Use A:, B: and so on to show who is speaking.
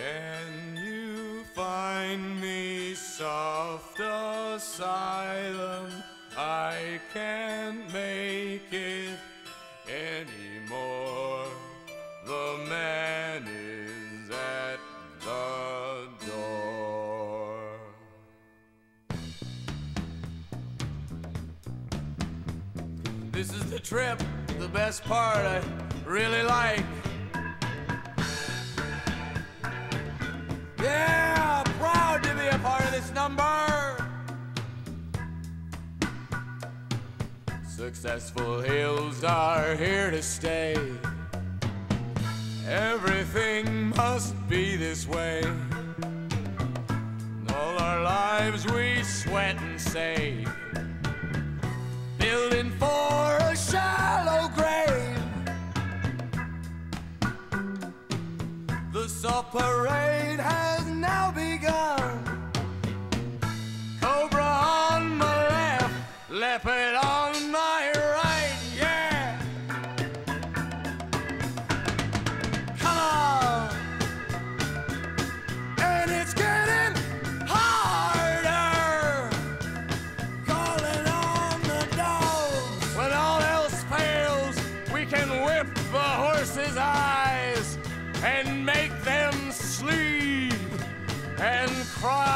A: Can you find me soft asylum? I can't make it anymore. The man is at the door. This is the trip, the best part I really like. Yeah, proud to be a part of this number. Successful hills are here to stay. Everything must be this way. All our lives we sweat and save, building for a shallow grave. The soft parade has now begun. Cobra on my left, leopard on my right, yeah. Come on. And it's getting harder. Calling on the dogs. When all else fails, we can whip the horse's eyes and make them sleep and cry.